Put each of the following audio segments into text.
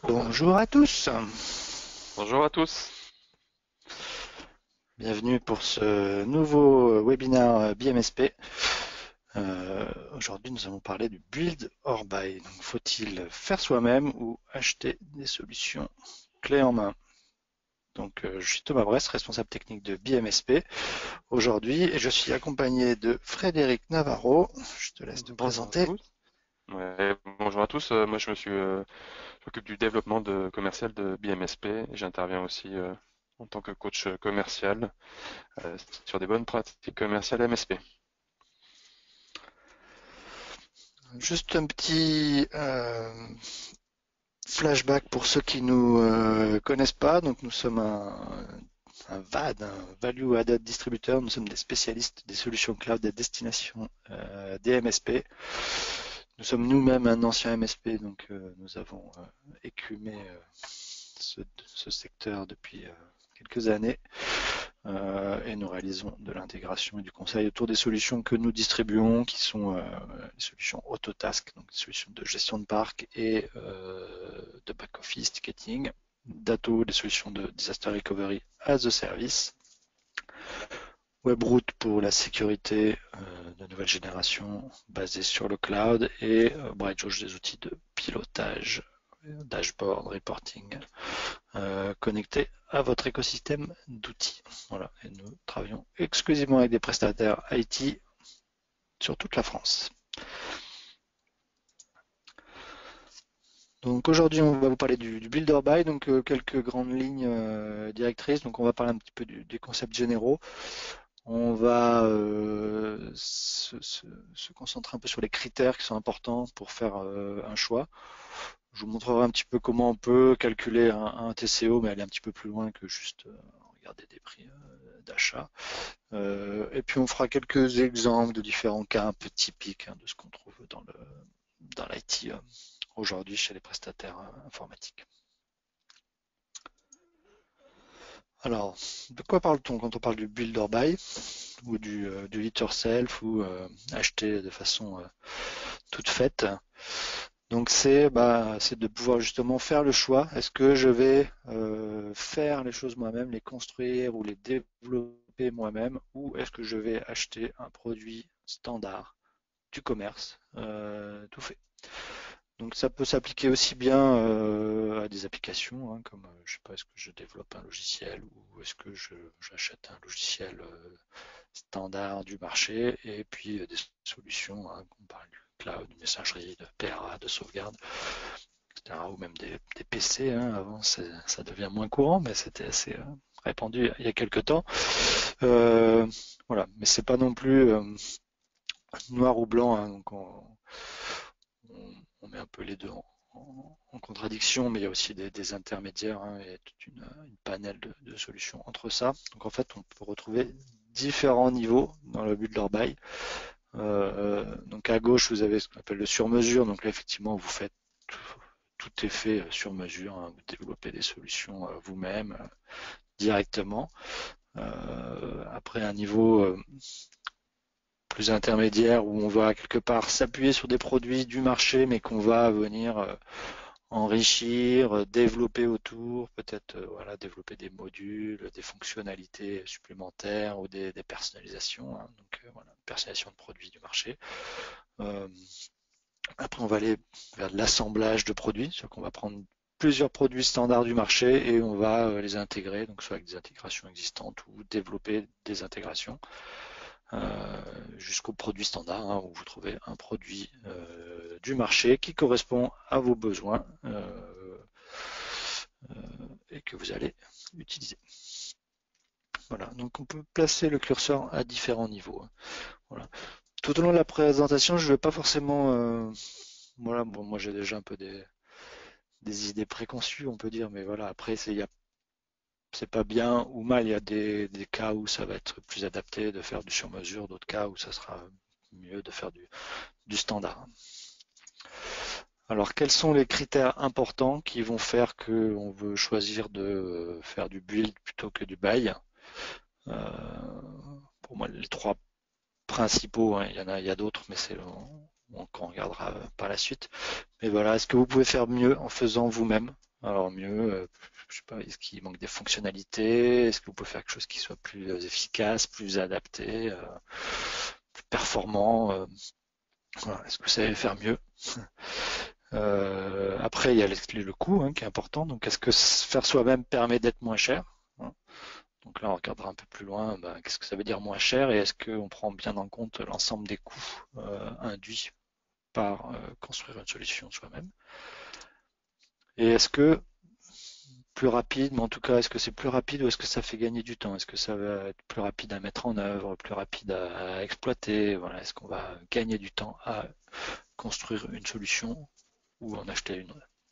Bonjour à tous, Bonjour à tous. bienvenue pour ce nouveau webinaire BMSP. Aujourd'hui nous allons parler du build or buy. Donc, faut-il faire soi-même ou acheter des solutions clés en main? Donc je suis Thomas Bress, responsable technique de BMSP aujourd'hui et je suis accompagné de Frédéric Navarro. Je te laisse te Bonjour à présenter. tous. Ouais, bonjour à tous. Moi, j'occupe du développement commercial de BMSP. Et j'interviens aussi en tant que coach commercial sur des bonnes pratiques commerciales MSP. Juste un petit flashback pour ceux qui nous connaissent pas. Donc nous sommes un VAD, un Value Added Distributor. Nous sommes des spécialistes des solutions cloud à destination des MSP. Nous sommes nous-mêmes un ancien MSP, donc nous avons écumé ce secteur depuis quelques années et nous réalisons de l'intégration et du conseil autour des solutions que nous distribuons, qui sont les solutions Autotask, donc des solutions de gestion de parc et de back-office, ticketing, Datto, des solutions de disaster recovery as a service, Webroot pour la sécurité de nouvelle génération basée sur le cloud et BrightJosh, des outils de pilotage, dashboard, reporting, connectés à votre écosystème d'outils. Voilà, et nous travaillons exclusivement avec des prestataires IT sur toute la France. Donc aujourd'hui, on va vous parler du build or buy, donc quelques grandes lignes directrices. Donc on va parler un petit peu des concepts généraux. On va se concentrer un peu sur les critères qui sont importants pour faire un choix. Je vous montrerai un petit peu comment on peut calculer un TCO, mais aller un petit peu plus loin que juste regarder des prix d'achat. Et puis on fera quelques exemples de différents cas un peu typiques de ce qu'on trouve dans l'IT aujourd'hui chez les prestataires informatiques. Alors, de quoi parle-t-on quand on parle du build or buy ou du it yourself ou acheter de façon toute faite? Donc c'est de pouvoir justement faire le choix. Est-ce que je vais faire les choses moi-même, les construire ou les développer moi-même, ou est-ce que je vais acheter un produit standard du commerce tout fait? Donc ça peut s'appliquer aussi bien à des applications, comme je sais pas, est-ce que je développe un logiciel ou est-ce que j'achète un logiciel standard du marché et puis des solutions, on parle du cloud, de messagerie, de PRA, de sauvegarde, etc. Ou même des PC. Avant, ça devient moins courant, mais c'était assez répandu il y a quelques temps. Voilà, mais c'est pas non plus noir ou blanc, donc on met un peu les deux en contradiction, mais il y a aussi des intermédiaires et toute une panel de solutions entre ça. Donc en fait, on peut retrouver différents niveaux dans le build or buy. Donc à gauche, vous avez ce qu'on appelle le sur-mesure. Donc là, effectivement, vous faites tout est fait sur mesure. Vous développez des solutions vous-même directement. Après un niveau plus intermédiaire où on va quelque part s'appuyer sur des produits du marché, mais qu'on va venir enrichir, développer autour, peut-être voilà, développer des modules, des fonctionnalités supplémentaires ou des personnalisations. Donc voilà, personnalisation de produits du marché. Euh, Après, on va aller vers de l'assemblage de produits, c'est-à-dire qu'on va prendre plusieurs produits standards du marché et on va les intégrer, donc soit avec des intégrations existantes ou développer des intégrations jusqu'au produit standard, où vous trouvez un produit du marché qui correspond à vos besoins et que vous allez utiliser. Voilà, donc on peut placer le curseur à différents niveaux. Voilà. Tout au long de la présentation, je ne vais pas forcément voilà, bon, moi j'ai déjà un peu des idées préconçues, on peut dire, mais voilà, après, c'est pas bien ou mal. Il y a des cas où ça va être plus adapté de faire du sur-mesure, d'autres cas où ça sera mieux de faire du standard. Alors, quels sont les critères importants qui vont faire qu'on veut choisir de faire du build plutôt que du buy? Pour moi, les trois principaux, il y a d'autres, mais qu'on regardera par la suite. Mais voilà, est-ce que vous pouvez faire mieux en faisant vous-même Alors mieux, je sais pas, est-ce qu'il manque des fonctionnalités? Est-ce que vous pouvez faire quelque chose qui soit plus efficace, plus adapté, plus performant? Voilà. Est-ce que vous savez faire mieux? Après, il y a le coût hein, qui est important. Donc, est-ce que faire soi-même permet d'être moins cher? Hein. Donc là, on regardera un peu plus loin. Ben, qu'est-ce que ça veut dire moins cher et est-ce qu'on prend bien en compte l'ensemble des coûts induits par construire une solution soi-même? Et est-ce que plus rapide, mais en tout cas, est-ce que c'est plus rapide ou est-ce que ça fait gagner du temps? Est-ce que ça va être plus rapide à mettre en œuvre, plus rapide à exploiter? Voilà, est-ce qu'on va gagner du temps à construire une solution ou en acheter une?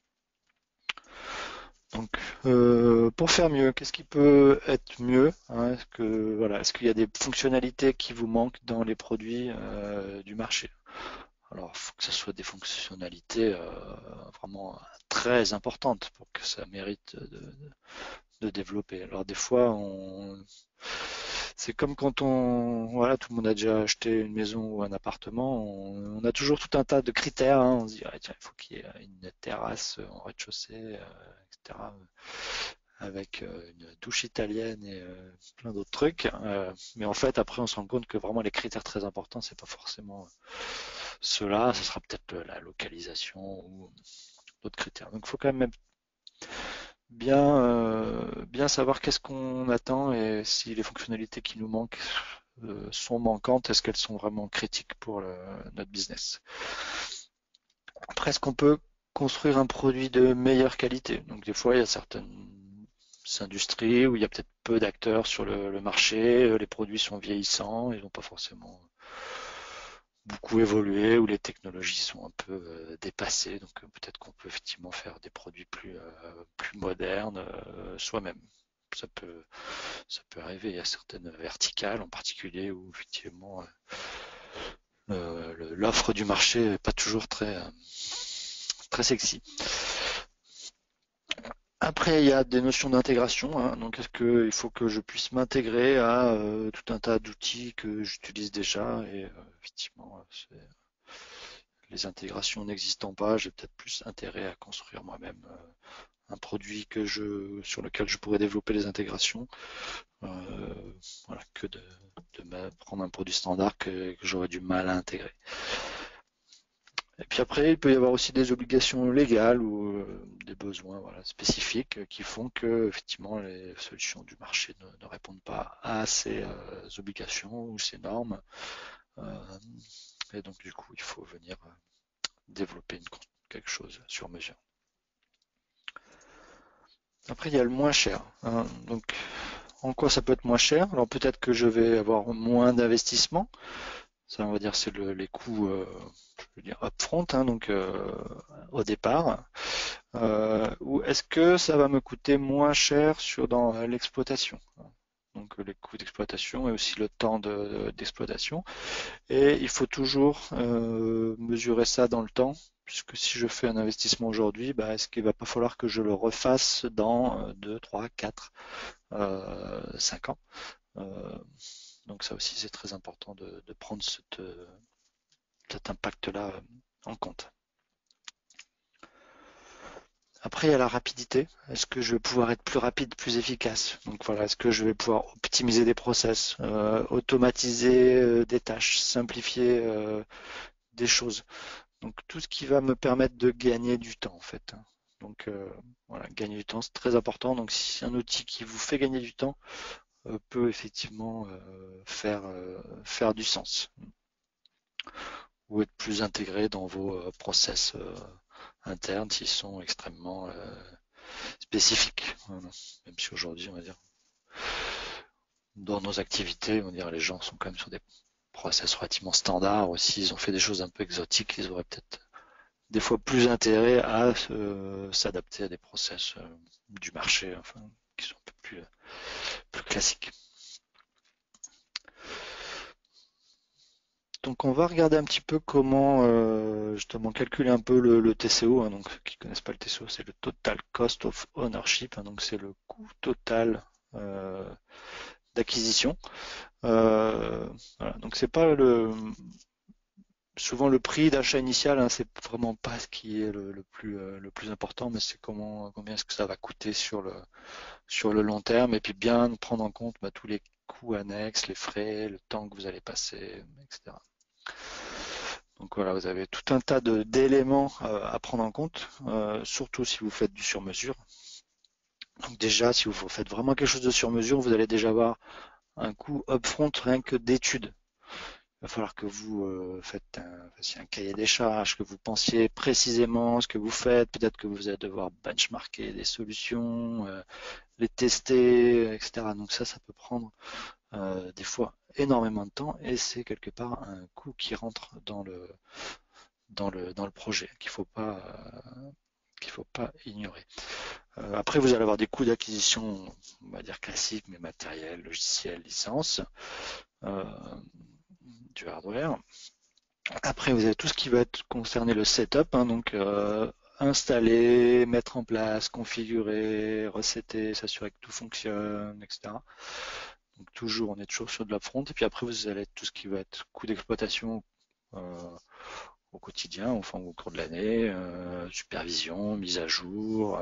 Donc, pour faire mieux, qu'est-ce qui peut être mieux, hein? Est-ce que voilà, est-ce qu'il y a des fonctionnalités qui vous manquent dans les produits du marché? Alors, il faut que ce soit des fonctionnalités vraiment très importantes pour que ça mérite de développer. Alors, des fois, c'est comme quand voilà, tout le monde a déjà acheté une maison ou un appartement, on a toujours tout un tas de critères, hein. On se dit, ah, tiens, il faut qu'il y ait une terrasse en rez-de-chaussée, etc., avec une douche italienne et plein d'autres trucs. Mais en fait, après, on se rend compte que vraiment les critères très importants, c'est pas forcément ceux-là, ce sera peut-être la localisation ou d'autres critères. Donc, il faut quand même bien savoir qu'est-ce qu'on attend et si les fonctionnalités qui nous manquent sont manquantes, est-ce qu'elles sont vraiment critiques pour notre business. Après, est-ce qu'on peut construire un produit de meilleure qualité? Donc des fois, il y a certaines industries où il y a peut-être peu d'acteurs sur le marché, les produits sont vieillissants, ils n'ont pas forcément beaucoup évolué, où les technologies sont un peu dépassées, donc peut-être qu'on peut effectivement faire des produits plus modernes soi-même. Ça peut, ça peut arriver. Il y a certaines verticales en particulier où effectivement l'offre du marché n'est pas toujours très sexy. Après, il y a des notions d'intégration, hein. Donc, est-ce qu'il faut que je puisse m'intégrer à tout un tas d'outils que j'utilise déjà et effectivement, les intégrations n'existant pas, j'ai peut-être plus intérêt à construire moi-même un produit sur lequel je pourrais développer les intégrations, voilà, que de prendre un produit standard que j'aurais du mal à intégrer. Et puis après, il peut y avoir aussi des obligations légales ou des besoins voilà, spécifiques qui font que effectivement les solutions du marché ne répondent pas à ces obligations ou ces normes. Euh, et donc du coup, il faut venir développer quelque chose sur mesure. Après, il y a le moins cher, hein. Donc, en quoi ça peut être moins cher? Alors peut-être que je vais avoir moins d'investissement. Ça, on va dire, c'est les coûts, je veux dire, upfront, hein, donc au départ. Ou est-ce que ça va me coûter moins cher dans l'exploitation? Donc les coûts d'exploitation et aussi le temps d'exploitation. Et il faut toujours mesurer ça dans le temps, puisque si je fais un investissement aujourd'hui, bah, est-ce qu'il va pas falloir que je le refasse dans 2, 3, 4, 5 ans? Euh, donc ça aussi c'est très important de prendre cet impact-là en compte. Après, il y a la rapidité. Est-ce que je vais pouvoir être plus rapide, plus efficace? Donc voilà, est-ce que je vais pouvoir optimiser des process, automatiser des tâches, simplifier des choses. Donc tout ce qui va me permettre de gagner du temps en fait. Donc voilà, gagner du temps, c'est très important. Donc si un outil qui vous fait gagner du temps peut effectivement faire du sens ou être plus intégré dans vos process internes s'ils sont extrêmement spécifiques. Voilà. Même si aujourd'hui, on va dire, dans nos activités, on va dire, les gens sont quand même sur des process relativement standards. Ou s'ils ont fait des choses un peu exotiques, ils auraient peut-être des fois plus intérêt à s'adapter à des process du marché, enfin, qui sont un peu plus classiques. Donc on va regarder un petit peu comment justement calculer un peu le TCO, hein. Donc ceux qui ne connaissent pas le TCO, c'est le Total Cost of Ownership, hein. Donc c'est le coût total euh, d'acquisition. Voilà. Donc c'est pas souvent le prix d'achat initial, hein, c'est vraiment pas ce qui est le plus important, mais c'est combien est-ce que ça va coûter sur le long terme, et puis bien prendre en compte tous les coûts annexes, les frais, le temps que vous allez passer, etc. Donc voilà, vous avez tout un tas d'éléments à prendre en compte, surtout si vous faites du sur-mesure. Donc déjà, si vous faites vraiment quelque chose de sur-mesure, vous allez déjà avoir un coût upfront rien que d'études. Il va falloir que vous fassiez un cahier des charges, que vous pensiez précisément ce que vous faites. Peut-être que vous allez devoir benchmarker des solutions, les tester, etc. Donc ça peut prendre des fois énormément de temps et c'est quelque part un coût qui rentre dans le projet qu'il faut pas ignorer. Après, vous allez avoir des coûts d'acquisition, on va dire classiques, mais matériel, logiciel, licence, euh, du hardware. Après, vous avez tout ce qui va être concerner le setup, hein, donc installer, mettre en place, configurer, resetter, s'assurer que tout fonctionne, etc. Donc toujours, on est toujours sur de l'upfront. Et puis après, vous allez tout ce qui va être coût d'exploitation au quotidien, enfin au cours de l'année, supervision, mise à jour,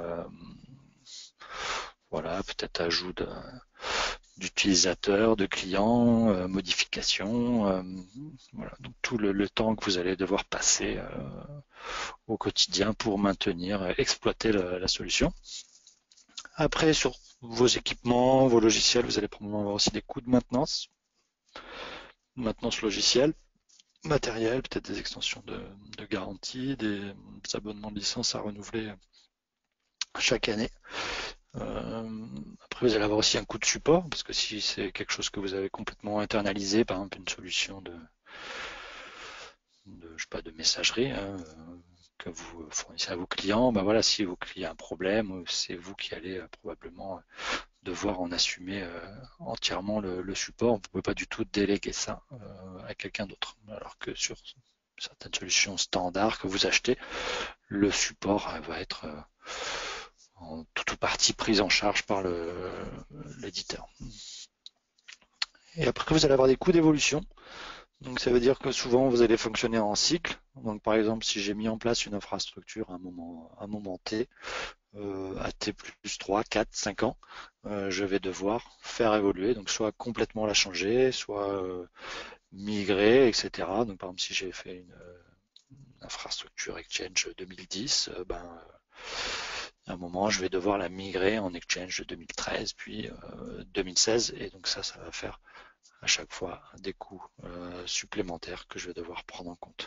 voilà, peut-être ajout d'utilisateurs, de clients, modifications, voilà, donc tout le temps que vous allez devoir passer au quotidien pour maintenir, exploiter la solution. Après, sur vos équipements, vos logiciels, vous allez probablement avoir aussi des coûts de maintenance logicielle, matériel, peut-être des extensions de garantie, des abonnements de licence à renouveler chaque année. Après, vous allez avoir aussi un coût de support, parce que si c'est quelque chose que vous avez complètement internalisé, par exemple une solution je sais pas, de messagerie, hein, que vous fournissez à vos clients, ben voilà, si vos clients ont un problème, c'est vous qui allez probablement devoir en assumer entièrement le support. Vous ne pouvez pas du tout déléguer ça à quelqu'un d'autre. Alors que sur certaines solutions standards que vous achetez, le support va être en toute ou partie pris en charge par l'éditeur. Et après, vous allez avoir des coûts d'évolution. Donc ça veut dire que souvent vous allez fonctionner en cycle. Donc par exemple, si j'ai mis en place une infrastructure à un moment T, à T plus 3, 4, 5 ans, je vais devoir faire évoluer, donc soit complètement la changer, soit migrer, etc. Donc par exemple, si j'ai fait une infrastructure Exchange 2010, à un moment, je vais devoir la migrer en Exchange 2013, puis 2016, et donc ça va faire à chaque fois des coûts supplémentaires que je vais devoir prendre en compte.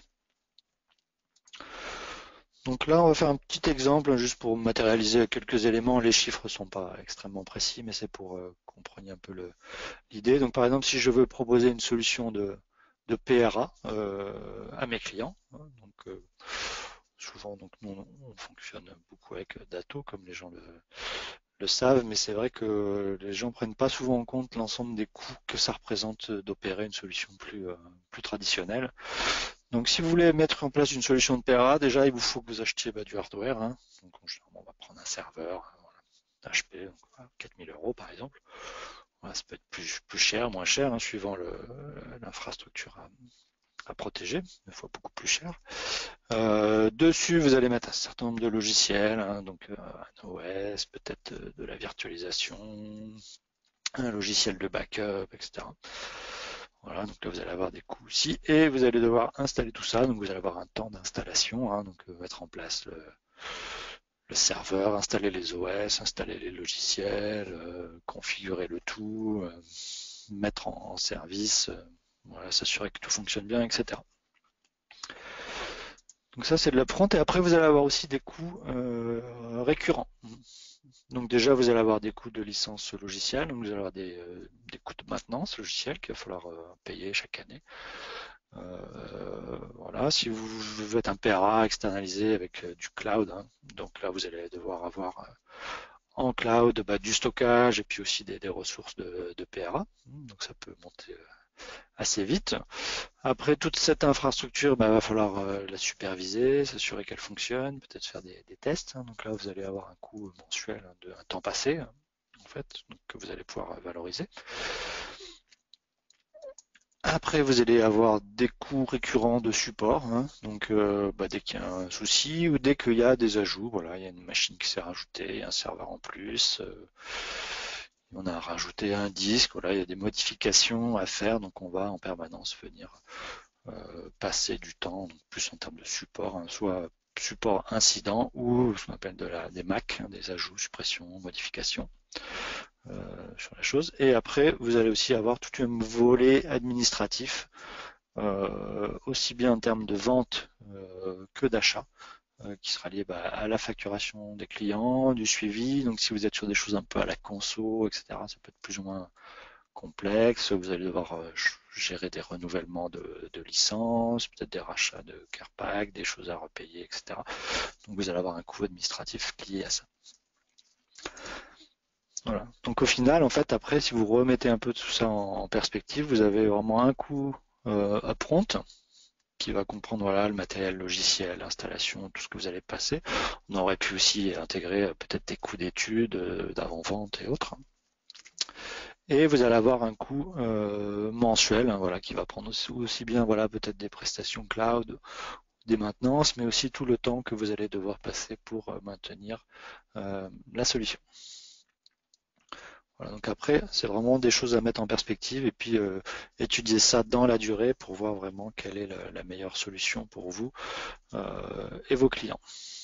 Donc là, on va faire un petit exemple juste pour matérialiser quelques éléments. Les chiffres ne sont pas extrêmement précis, mais c'est pour comprendre un peu l'idée. Donc par exemple, si je veux proposer une solution de PRA à mes clients, hein, donc souvent donc nous on fonctionne beaucoup avec Datto, comme les gens le savent, mais c'est vrai que les gens prennent pas souvent en compte l'ensemble des coûts que ça représente d'opérer une solution plus traditionnelle. Donc si vous voulez mettre en place une solution de PRA, déjà il vous faut que vous achetiez du hardware, hein. Donc généralement, on va prendre un serveur HP, donc, voilà, 4000 € par exemple. Voilà, ça peut être plus cher, moins cher, hein, suivant l'infrastructure à protéger, des fois beaucoup plus cher. Dessus, vous allez mettre un certain nombre de logiciels, hein, donc un OS, peut-être de la virtualisation, un logiciel de backup, etc. Voilà, donc là vous allez avoir des coûts aussi, et vous allez devoir installer tout ça, donc vous allez avoir un temps d'installation, hein, donc mettre en place le serveur, installer les OS, installer les logiciels, configurer le tout, mettre en service, voilà, s'assurer que tout fonctionne bien, etc. Donc ça c'est de l'upfront, et après vous allez avoir aussi des coûts récurrents. Donc déjà vous allez avoir des coûts de licence logicielle, donc vous allez avoir des coûts de maintenance logicielle qu'il va falloir payer chaque année. Voilà, si vous êtes un PRA externalisé avec du cloud, hein, donc là vous allez devoir avoir en cloud du stockage et puis aussi des ressources de PRA, donc ça peut monter assez vite. Après toute cette infrastructure, il va falloir la superviser, s'assurer qu'elle fonctionne, peut-être faire des tests, hein. Donc là vous allez avoir un coût mensuel, hein, un temps passé, hein, en fait, donc, que vous allez pouvoir valoriser. Après, vous allez avoir des coûts récurrents de support, hein. Donc, dès qu'il y a un souci ou dès qu'il y a des ajouts, voilà, il y a une machine qui s'est rajoutée, un serveur en plus, on a rajouté un disque, voilà, il y a des modifications à faire, donc on va en permanence venir passer du temps, donc plus en termes de support, hein, soit support incident ou ce qu'on appelle des MAC, hein, des ajouts, suppressions, modifications sur la chose. Et après, vous allez aussi avoir tout un volet administratif, aussi bien en termes de vente que d'achat, qui sera lié à la facturation des clients, du suivi. Donc si vous êtes sur des choses un peu à la conso, etc., ça peut être plus ou moins complexe. Vous allez devoir gérer des renouvellements de licences, peut-être des rachats de care pack, des choses à repayer, etc. Donc vous allez avoir un coût administratif lié à ça. Voilà. Donc au final, en fait, après, si vous remettez un peu tout ça en perspective, vous avez vraiment un coût upfront qui va comprendre voilà, le matériel logiciel, l'installation, tout ce que vous allez passer. On aurait pu aussi intégrer peut-être des coûts d'études, d'avant-vente et autres. Et vous allez avoir un coût mensuel, hein, voilà, qui va prendre aussi bien voilà, peut-être des prestations cloud, des maintenances, mais aussi tout le temps que vous allez devoir passer pour maintenir la solution. Voilà, donc après, c'est vraiment des choses à mettre en perspective et puis étudier ça dans la durée pour voir vraiment quelle est la meilleure solution pour vous et vos clients.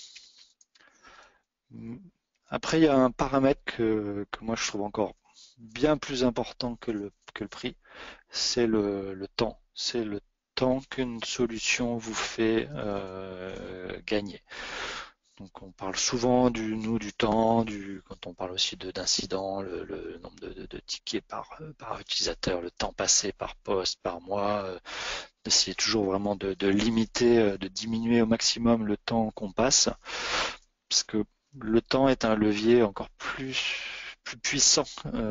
Après, il y a un paramètre que moi je trouve encore bien plus important que le prix, c'est le temps. C'est le temps qu'une solution vous fait gagner. Donc on parle souvent du temps, quand on parle aussi d'incidents, le nombre de tickets par utilisateur, le temps passé par poste, par mois, d'essayer toujours vraiment de limiter, de diminuer au maximum le temps qu'on passe, parce que le temps est un levier encore plus puissant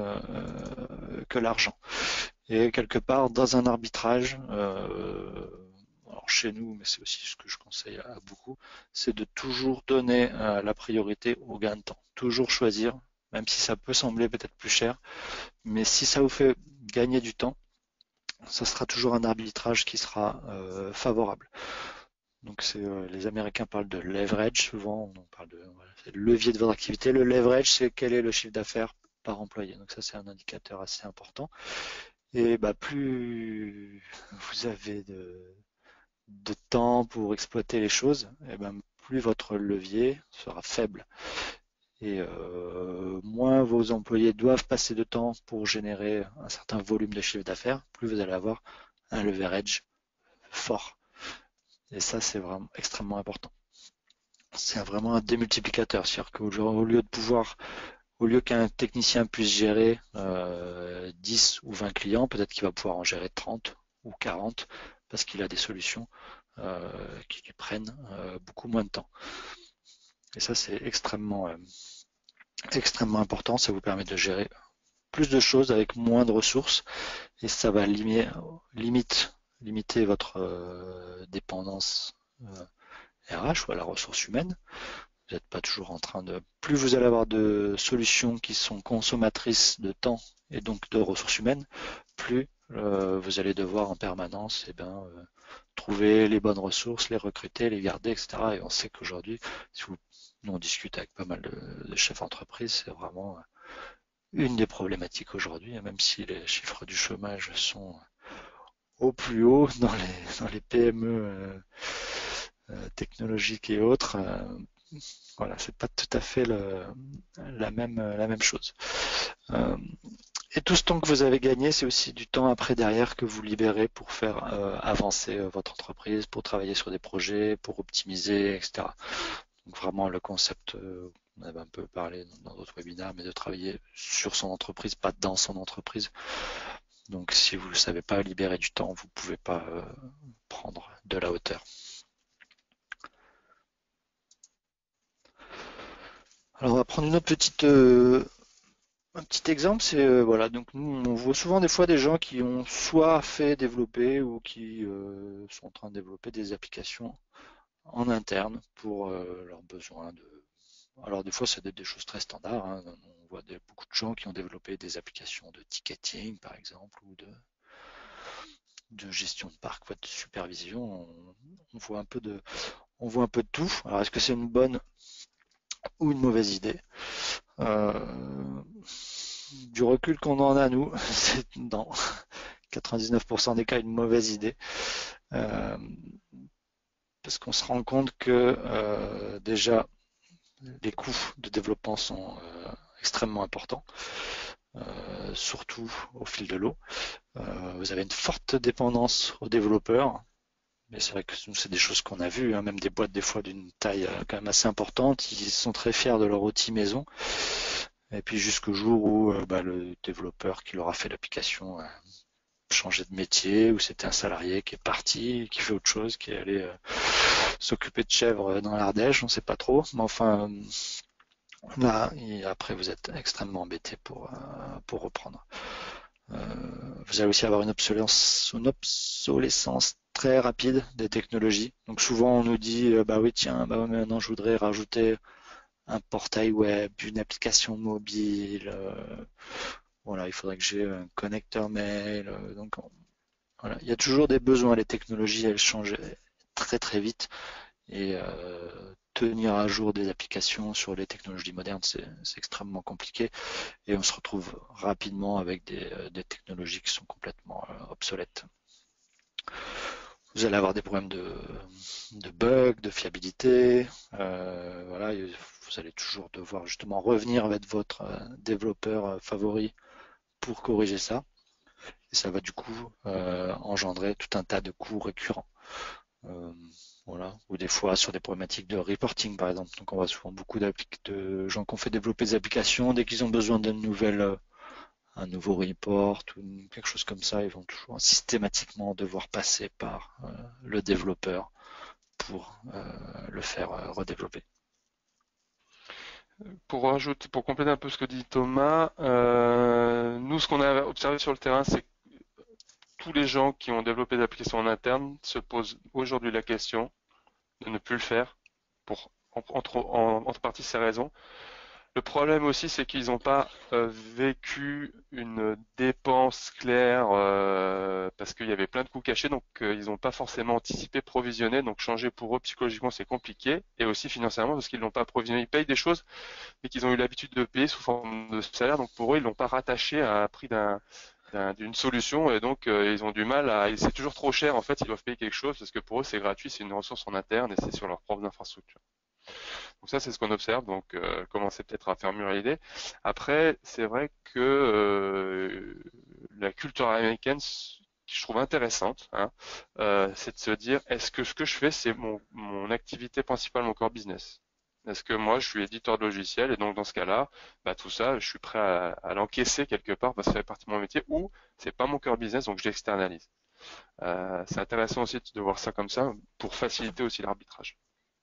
que l'argent. Et quelque part, dans un arbitrage, alors chez nous, mais c'est aussi ce que je conseille à beaucoup, c'est de toujours donner la priorité au gain de temps. Toujours choisir, même si ça peut sembler peut-être plus cher, mais si ça vous fait gagner du temps, ça sera toujours un arbitrage qui sera favorable. Donc les Américains parlent de leverage souvent, on parle de voilà, le levier de votre activité. Le leverage, c'est quel est le chiffre d'affaires par employé. Donc ça, c'est un indicateur assez important. Et plus vous avez de temps pour exploiter les choses, et plus votre levier sera faible. Et moins vos employés doivent passer de temps pour générer un certain volume de chiffre d'affaires, plus vous allez avoir un leverage fort. Et ça, c'est vraiment extrêmement important. C'est vraiment un démultiplicateur. C'est-à-dire qu'au lieu de pouvoir, au lieu qu'un technicien puisse gérer 10 ou 20 clients, peut-être qu'il va pouvoir en gérer 30 ou 40 parce qu'il a des solutions qui lui prennent beaucoup moins de temps. Et ça, c'est extrêmement important. Ça vous permet de gérer plus de choses avec moins de ressources et ça va limiter votre dépendance RH ou à la ressource humaine. Vous n'êtes pas toujours en train de... Plus vous allez avoir de solutions qui sont consommatrices de temps et donc de ressources humaines, plus vous allez devoir en permanence trouver les bonnes ressources, les recruter, les garder, etc. Et on sait qu'aujourd'hui, nous on discute avec pas mal de chefs d'entreprise, c'est vraiment une des problématiques aujourd'hui, même si les chiffres du chômage sont au plus haut dans les PME technologiques et autres. Voilà, c'est pas tout à fait la même chose. Euh, et tout ce temps que vous avez gagné, c'est aussi du temps après derrière que vous libérez pour faire avancer votre entreprise, pour travailler sur des projets, pour optimiser, etc. Donc vraiment le concept, on avait un peu parlé dans d'autres webinaires, mais de travailler sur son entreprise, pas dans son entreprise. Donc si vous ne savez pas libérer du temps, vous ne pouvez pas prendre de la hauteur. Alors on va prendre une autre un petit exemple, c'est voilà, donc nous on voit souvent des fois des gens qui ont soit fait développer ou qui sont en train de développer des applications en interne pour leurs besoins de. Alors des fois c'est des choses très standards, hein. On voit beaucoup de gens qui ont développé des applications de ticketing par exemple ou de gestion de parc, de supervision, on voit un peu de tout. Alors est-ce que c'est une bonne ou une mauvaise idée? Euh, du recul qu'on en a nous, c'est dans 99% des cas une mauvaise idée. Euh, parce qu'on se rend compte que déjà les coûts de développement sont extrêmement importants, surtout au fil de l'eau. Vous avez une forte dépendance aux développeurs, mais c'est vrai que c'est des choses qu'on a vues, hein, même des boîtes des fois d'une taille quand même assez importante, ils sont très fiers de leur outil maison, et puis jusqu'au jour où le développeur qui leur a fait l'application a changé de métier, ou c'était un salarié qui est parti, qui fait autre chose, qui est allé s'occuper de chèvres dans l'Ardèche, on ne sait pas trop, mais enfin là, et après vous êtes extrêmement embêté pour reprendre. Vous allez aussi avoir une obsolescence très rapide des technologies. Donc souvent on nous dit bah oui tiens, bah ouais, maintenant je voudrais rajouter un portail web, une application mobile, voilà, il faudrait que j'ai un connecteur mail. Voilà, il y a toujours des besoins. Les technologies elles changent très très vite et tenir à jour des applications sur les technologies modernes c'est extrêmement compliqué et on se retrouve rapidement avec des technologies qui sont complètement obsolètes. Vous allez avoir des problèmes de bugs, de fiabilité. Voilà, vous allez toujours devoir justement revenir avec votre développeur favori pour corriger ça. Et ça va du coup engendrer tout un tas de coûts récurrents. Euh, voilà, ou des fois sur des problématiques de reporting par exemple. Donc on voit souvent beaucoup de gens qui ont fait développer des applications, dès qu'ils ont besoin d'une nouvelle un nouveau report ou quelque chose comme ça, ils vont toujours systématiquement devoir passer par le développeur pour le faire redévelopper. Pour compléter un peu ce que dit Thomas, nous, ce qu'on a observé sur le terrain, c'est que tous les gens qui ont développé des applications en interne se posent aujourd'hui la question de ne plus le faire pour entre partie ces raisons. Le problème aussi, c'est qu'ils n'ont pas vécu une dépense claire parce qu'il y avait plein de coûts cachés, donc ils n'ont pas forcément anticipé, provisionné, donc changer pour eux psychologiquement c'est compliqué, et aussi financièrement parce qu'ils n'ont pas provisionné. Ils payent des choses, mais qu'ils ont eu l'habitude de payer sous forme de salaire, donc pour eux ils l'ont pas rattaché à un prix d'une solution, et donc ils ont du mal à. C'est toujours trop cher en fait, ils doivent payer quelque chose parce que pour eux c'est gratuit, c'est une ressource en interne et c'est sur leur propre infrastructure. Donc ça, c'est ce qu'on observe, donc commencer peut-être à faire mûrir l'idée. Après, c'est vrai que la culture américaine, que je trouve intéressante, hein, c'est de se dire, est-ce que ce que je fais, c'est mon activité principale, mon core business? Est-ce que moi, je suis éditeur de logiciel et donc dans ce cas-là, bah, tout ça, je suis prêt à l'encaisser quelque part parce que ça fait partie de mon métier ou c'est pas mon core business, donc je l'externalise. C'est intéressant aussi de voir ça comme ça pour faciliter aussi l'arbitrage.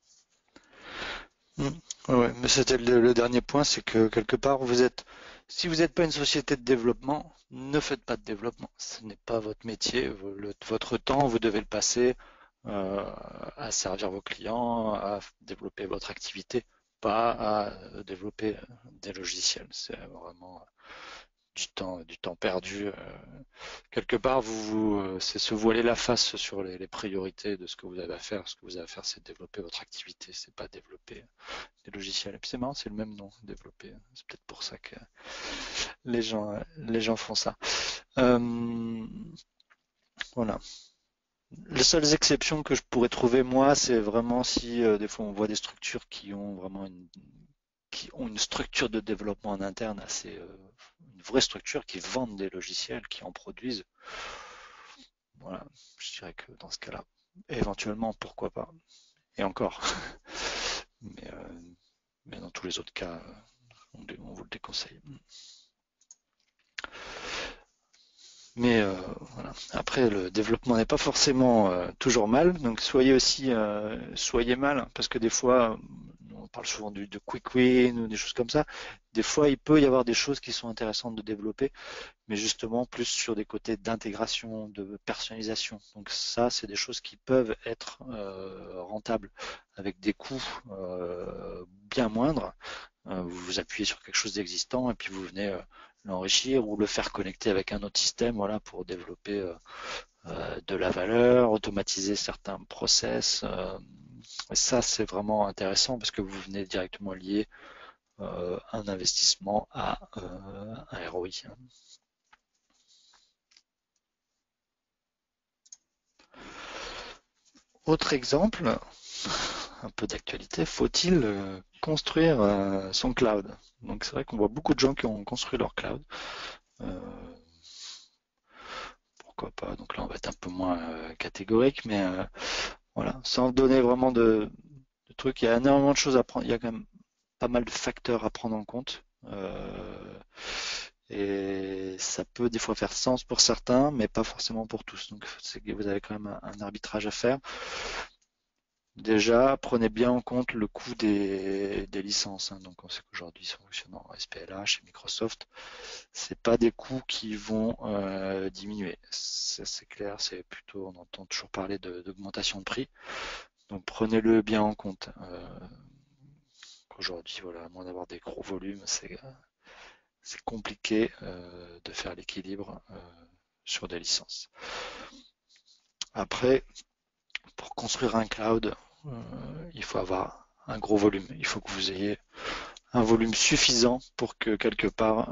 Mm. Ouais, mais c'était le dernier point, c'est que quelque part si vous n'êtes pas une société de développement, ne faites pas de développement. Ce n'est pas votre métier, votre temps, vous devez le passer euh, à servir vos clients, à développer votre activité, pas à développer des logiciels. C'est vraiment du temps perdu. Quelque part, c'est se voiler la face sur les priorités de ce que vous avez à faire. Ce que vous avez à faire, c'est développer votre activité, c'est pas développer des logiciels. Et puis c'est marrant, c'est le même nom, développer. C'est peut-être pour ça que les gens font ça. Euh, voilà. Les seules exceptions que je pourrais trouver moi, c'est vraiment si des fois on voit des structures qui ont une structure de développement en interne assez une vraie structure qui vendent des logiciels, qui en produisent. Voilà, je dirais que dans ce cas-là, éventuellement, pourquoi pas. Et encore. Mais, euh, mais dans tous les autres cas, on vous le déconseille. Mais voilà. Après, le développement n'est pas forcément toujours mal, donc soyez mal, hein, parce que des fois, on parle souvent de quick win ou des choses comme ça. Des fois, il peut y avoir des choses qui sont intéressantes de développer, mais justement plus sur des côtés d'intégration, de personnalisation. Donc ça, c'est des choses qui peuvent être rentables avec des coûts bien moindres. Vous vous appuyez sur quelque chose d'existant et puis vous venez l'enrichir ou le faire connecter avec un autre système, voilà, pour développer de la valeur, automatiser certains process. Et ça, c'est vraiment intéressant parce que vous venez directement lier un investissement à un ROI. Autre exemple, un peu d'actualité, faut-il construire son cloud? Donc c'est vrai qu'on voit beaucoup de gens qui ont construit leur cloud. Euh, Pourquoi pas? Donc là on va être un peu moins catégorique, mais voilà, sans donner vraiment de trucs, il y a énormément de choses à prendre, il y a quand même pas mal de facteurs à prendre en compte. Et ça peut des fois faire sens pour certains, mais pas forcément pour tous. Donc c'est que vous avez quand même un arbitrage à faire. Déjà, prenez bien en compte le coût des licences, hein. Donc on sait qu'aujourd'hui ça fonctionne en SPLH chez Microsoft. C'est pas des coûts qui vont diminuer. C'est clair, c'est plutôt, on entend toujours parler d'augmentation de prix. Donc prenez-le bien en compte. Aujourd'hui, voilà, à moins d'avoir des gros volumes, c'est compliqué de faire l'équilibre sur des licences. Après, pour construire un cloud, il faut avoir un gros volume. Il faut que vous ayez un volume suffisant pour que quelque part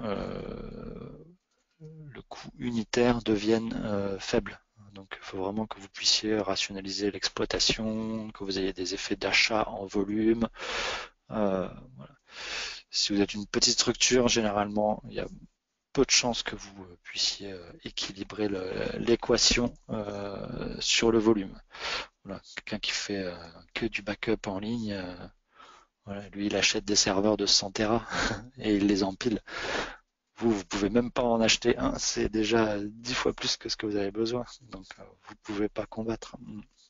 le coût unitaire devienne faible. Donc il faut vraiment que vous puissiez rationaliser l'exploitation, que vous ayez des effets d'achat en volume. Voilà. Si vous êtes une petite structure, généralement, il y a peu de chances que vous puissiez équilibrer l'équation sur le volume. Voilà. Quelqu'un qui fait que du backup en ligne, voilà, lui, il achète des serveurs de 100 Tera et il les empile. Vous pouvez même pas en acheter un, c'est déjà 10 fois plus que ce que vous avez besoin. Donc, vous pouvez pas combattre.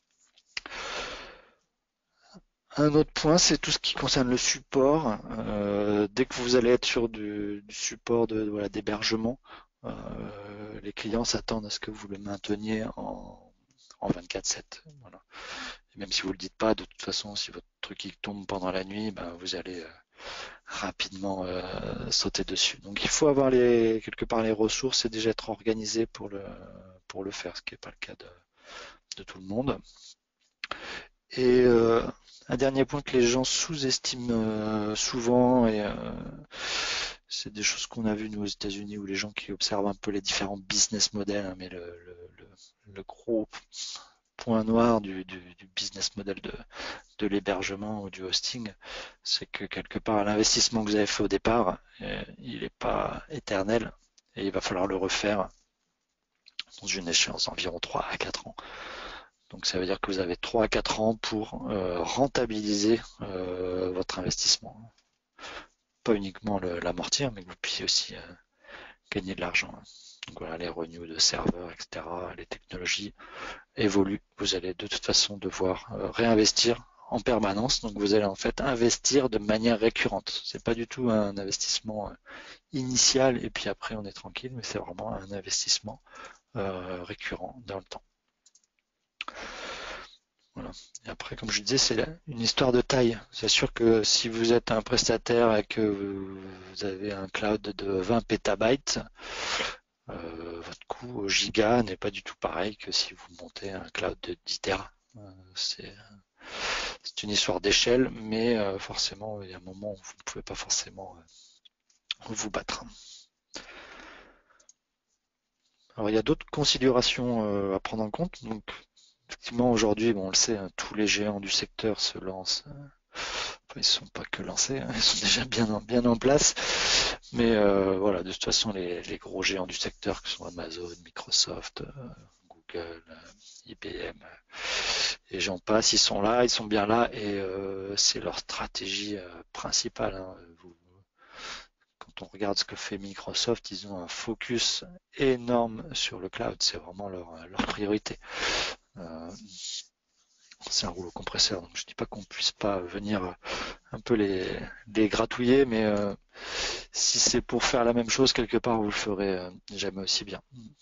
Un autre point, c'est tout ce qui concerne le support. Dès que vous allez être sur du support voilà, d'hébergement, les clients s'attendent à ce que vous le mainteniez en 24/7. Voilà. Et même si vous le dites pas, de toute façon, si votre truc il tombe pendant la nuit, ben, vous allez rapidement sauter dessus. Donc il faut avoir quelque part les ressources et déjà être organisé pour le faire, ce qui n'est pas le cas de tout le monde. Et un dernier point que les gens sous-estiment souvent, et c'est des choses qu'on a vues nous aux États-Unis, où les gens qui observent un peu les différents business models, hein, mais le gros point noir du business model de l'hébergement ou du hosting, c'est que quelque part l'investissement que vous avez fait au départ, il n'est pas éternel et il va falloir le refaire dans une échéance d'environ 3 à 4 ans. Donc ça veut dire que vous avez 3 à 4 ans pour rentabiliser votre investissement. Pas uniquement l'amortir, mais que vous puissiez aussi gagner de l'argent. Donc voilà, les renews de serveurs, etc., les technologies évoluent. Vous allez de toute façon devoir réinvestir en permanence. Donc vous allez en fait investir de manière récurrente. C'est pas du tout un investissement initial et puis après on est tranquille, mais c'est vraiment un investissement récurrent dans le temps. Voilà. Et après, comme je disais, c'est une histoire de taille. C'est sûr que si vous êtes un prestataire et que vous avez un cloud de 20 pétabytes, votre coût au giga n'est pas du tout pareil que si vous montez un cloud de 10 Tera. C'est une histoire d'échelle, mais forcément, il y a un moment où vous ne pouvez pas forcément vous battre. Alors, il y a d'autres considérations à prendre en compte. Donc, effectivement, aujourd'hui, bon, on le sait, hein, tous les géants du secteur se lancent. Enfin, ils ne sont pas que lancés, hein, ils sont déjà bien en place. Mais voilà, de toute façon, les gros géants du secteur, que ce sont Amazon, Microsoft, Google, IBM, et j'en passe, ils sont là, ils sont bien là, et c'est leur stratégie principale, hein. Quand on regarde ce que fait Microsoft, ils ont un focus énorme sur le cloud, c'est vraiment leur priorité. C'est un rouleau compresseur, donc je dis pas qu'on puisse pas venir un peu les gratouiller, mais si c'est pour faire la même chose quelque part, vous le ferez jamais aussi bien.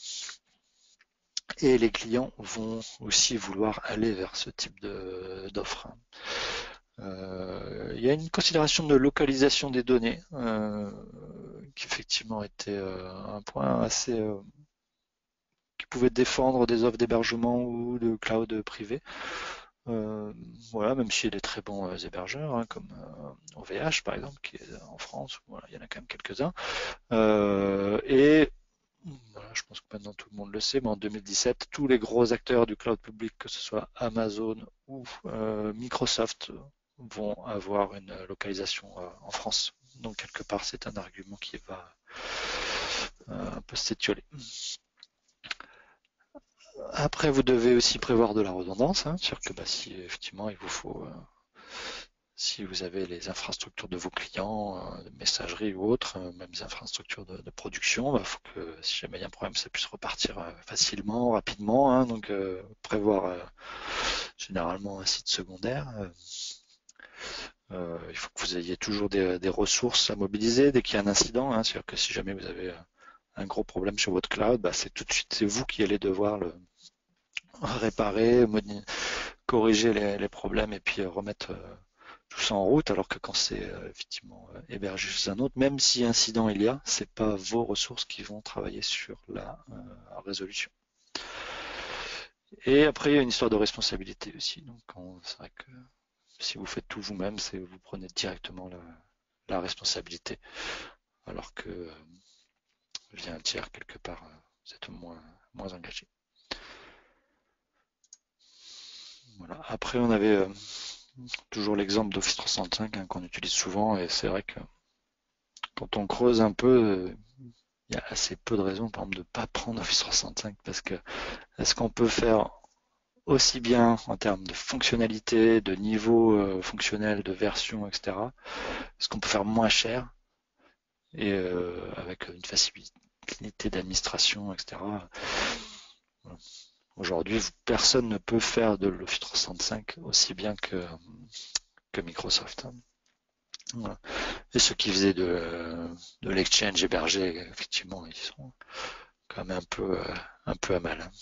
Et les clients vont aussi vouloir aller vers ce type d'offre. Il y a une considération de localisation des données qui effectivement était un point assez qui pouvaient défendre des offres d'hébergement ou de cloud privé. Euh, voilà, même s'il y a des très bons hébergeurs, hein, comme OVH par exemple, qui est en France, voilà, il y en a quand même quelques-uns. Et voilà, je pense que maintenant tout le monde le sait, mais en 2017, tous les gros acteurs du cloud public, que ce soit Amazon ou Microsoft, vont avoir une localisation en France. Donc quelque part, c'est un argument qui va un peu s'étioler. Après, vous devez aussi prévoir de la redondance, hein, sûr que si effectivement il vous faut, si vous avez les infrastructures de vos clients, de messagerie ou autres, même les infrastructures de production, il faut que si jamais il y a un problème, ça puisse repartir facilement, rapidement. Hein, donc prévoir généralement un site secondaire. Il faut que vous ayez toujours des ressources à mobiliser dès qu'il y a un incident. Hein, c'est-à-dire que si jamais vous avez un gros problème sur votre cloud, c'est tout de suite c'est vous qui allez devoir le réparer, corriger les problèmes et puis remettre tout ça en route, alors que quand c'est effectivement hébergé chez un autre, même si incident il y a, c'est pas vos ressources qui vont travailler sur la résolution. Et après, il y a une histoire de responsabilité aussi. Donc, c'est vrai que si vous faites tout vous-même, c'est vous prenez directement la responsabilité, alors que via un tiers quelque part, vous êtes moins engagé. Voilà. Après, on avait toujours l'exemple d'Office 365 qu'on utilise souvent, et c'est vrai que quand on creuse un peu, il y a assez peu de raisons, par exemple, de ne pas prendre Office 365 parce que est-ce qu'on peut faire aussi bien en termes de fonctionnalité, de niveau fonctionnel, de version, etc. Est-ce qu'on peut faire moins cher et avec une facilité d'administration, etc. Voilà. Aujourd'hui, personne ne peut faire de l'Office 365 aussi bien que Microsoft. Hein. Voilà. Et ceux qui faisaient de l'exchange hébergé, effectivement, ils sont quand même un peu à mal. Hein.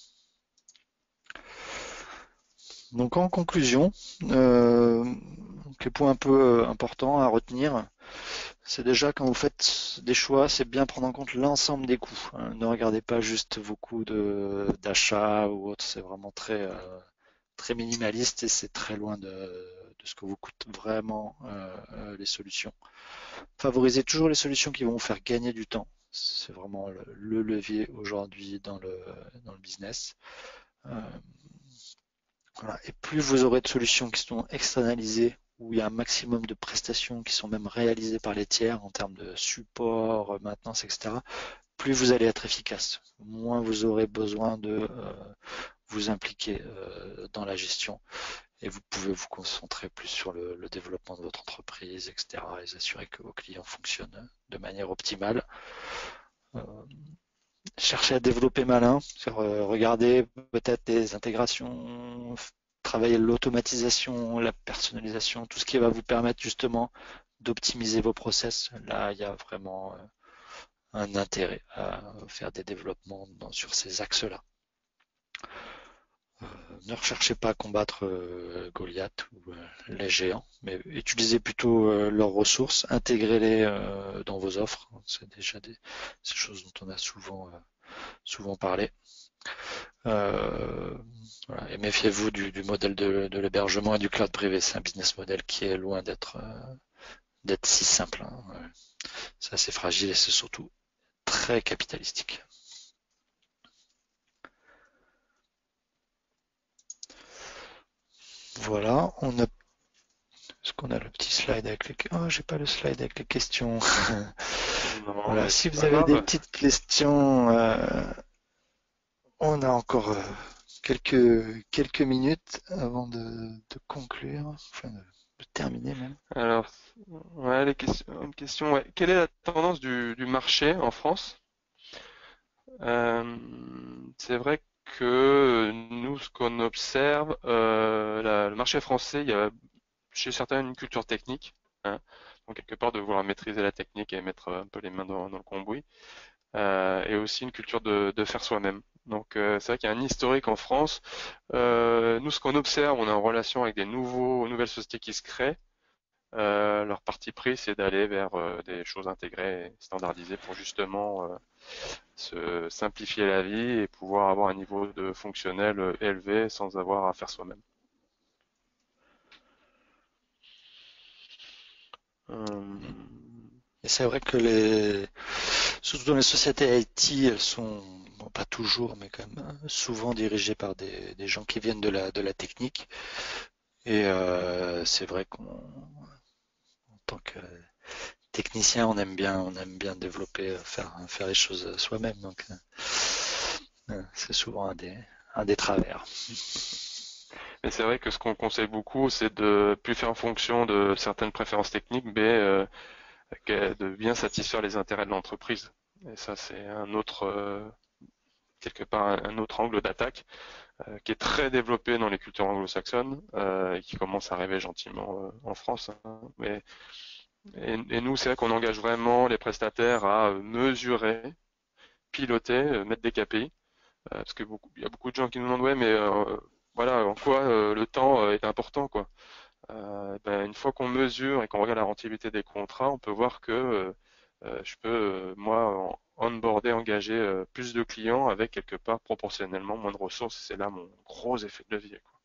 Donc en conclusion, les points un peu importants à retenir, c'est déjà quand vous faites des choix, c'est bien prendre en compte l'ensemble des coûts. Hein. Ne regardez pas juste vos coûts d'achat ou autre, c'est vraiment très minimaliste et c'est très loin de ce que vous coûtent vraiment les solutions. Favorisez toujours les solutions qui vont vous faire gagner du temps. C'est vraiment le levier aujourd'hui dans le business. Euh, voilà. Et plus vous aurez de solutions qui sont externalisées, où il y a un maximum de prestations qui sont même réalisées par les tiers en termes de support, maintenance, etc., plus vous allez être efficace, moins vous aurez besoin de vous impliquer dans la gestion et vous pouvez vous concentrer plus sur le développement de votre entreprise, etc., et s'assurer que vos clients fonctionnent de manière optimale. Euh, Cherchez à développer malin, regarder peut-être des intégrations, travailler l'automatisation, la personnalisation, tout ce qui va vous permettre justement d'optimiser vos process. Là, il y a vraiment un intérêt à faire des développements sur ces axes-là. Ne recherchez pas à combattre Goliath ou les géants, mais utilisez plutôt leurs ressources, intégrez-les dans vos offres. C'est déjà des choses dont on a souvent parlé. Voilà. Et méfiez-vous du modèle de l'hébergement et du cloud privé. C'est un business model qui est loin d'être si simple. Hein. Ouais. C'est assez fragile et c'est surtout très capitalistique. Voilà, est-ce qu'on a le petit slide avec les... Oh, j'ai pas le slide avec les questions. Non, Voilà, mais si c'est vous pas avez des grave. petites questions, on a encore quelques minutes avant de conclure, enfin de terminer même. Alors, ouais, une question, ouais. Quelle est la tendance du marché en France? Euh, c'est vrai que nous, ce qu'on observe, le marché français, il y a chez certains une culture technique, hein. Donc quelque part de vouloir maîtriser la technique et mettre un peu les mains dans le cambouis, et aussi une culture de faire soi-même. Donc c'est vrai qu'il y a un historique en France. Nous, ce qu'on observe, on est en relation avec des nouvelles sociétés qui se créent. leur parti pris, c'est d'aller vers des choses intégrées et standardisées pour justement se simplifier la vie et pouvoir avoir un niveau de fonctionnel élevé sans avoir à faire soi-même. Et c'est vrai que surtout dans les sociétés IT, elles sont, bon, pas toujours, mais quand même souvent dirigées par des gens qui viennent de la technique. Et c'est vrai en tant que technicien, on aime bien développer, faire les choses soi-même. Donc, c'est souvent un des travers. Mais c'est vrai que ce qu'on conseille beaucoup, c'est de plus faire en fonction de certaines préférences techniques, mais de bien satisfaire les intérêts de l'entreprise. Et ça, c'est un autre, quelque part, un autre angle d'attaque qui est très développé dans les cultures anglo-saxonnes et qui commence à arriver gentiment en France, hein. Et nous, c'est vrai qu'on engage vraiment les prestataires à mesurer, piloter, mettre des KPI. Parce que il y a beaucoup de gens qui nous demandent, ouais, mais voilà, en quoi le temps est important, quoi. Ben, une fois qu'on mesure et qu'on regarde la rentabilité des contrats, on peut voir que je peux, moi, onboarder, engager plus de clients avec quelque part proportionnellement moins de ressources. C'est là mon gros effet de levier, quoi.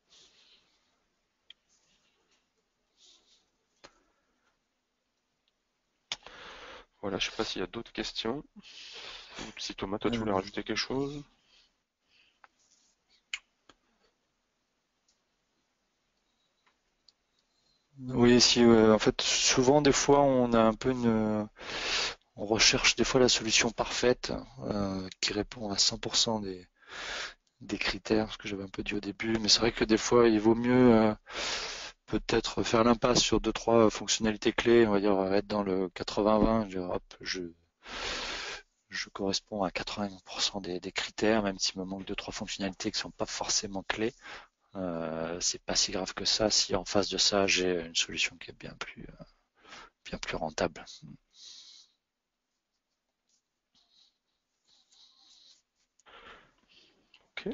Voilà, je sais pas s'il y a d'autres questions. Ou si Thomas, toi, tu voulais Euh, rajouter quelque chose. oui, si, en fait, souvent, des fois, on a un peu on recherche des fois la solution parfaite qui répond à 100% des critères, ce que j'avais un peu dit au début. Mais c'est vrai que des fois, il vaut mieux peut-être faire l'impasse sur deux, trois fonctionnalités clés. On va dire être dans le 80-20. Hop, je corresponds à 80% des critères, même s'il me manque deux, trois fonctionnalités qui sont pas forcément clés. C'est pas si grave que ça si en face de ça j'ai une solution qui est bien plus rentable. Ok.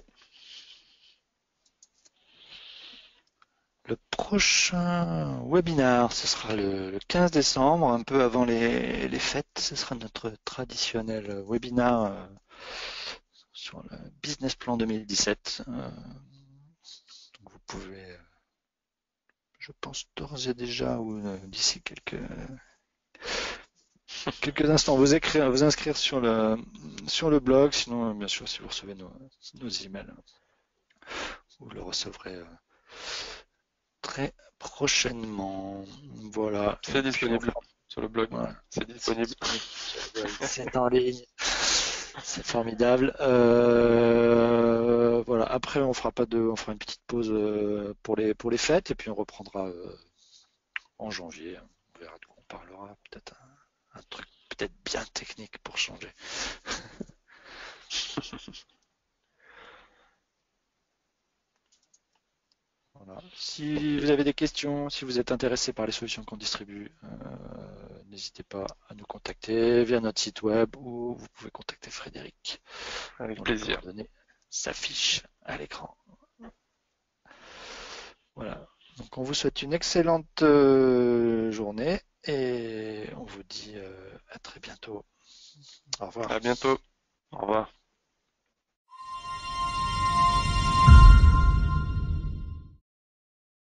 Le prochain webinar, ce sera le 15 décembre, un peu avant les fêtes. Ce sera notre traditionnel webinar sur le business plan 2017. Donc vous pouvez, je pense d'ores et déjà, ou d'ici quelques instants, vous inscrire sur le blog. Sinon, bien sûr, si vous recevez nos emails, vous le recevrez très prochainement. Voilà. Et C'est puis on disponible fera. sur le blog. Voilà. C'est C'est disponible. disponible sur le blog. C'est en ligne. C'est formidable. Voilà. Après, on fera une petite pause pour les fêtes et puis on reprendra en janvier. On verra de quoi on parlera. Peut-être un truc peut-être bien technique pour changer. Voilà. Si vous avez des questions, si vous êtes intéressé par les solutions qu'on distribue, n'hésitez pas à nous contacter via notre site web ou vous pouvez contacter Frédéric, Avec dont les plaisir. coordonnées s'affichent à l'écran. Voilà. Donc on vous souhaite une excellente journée et on vous dit à très bientôt. Au revoir. À bientôt. Au revoir.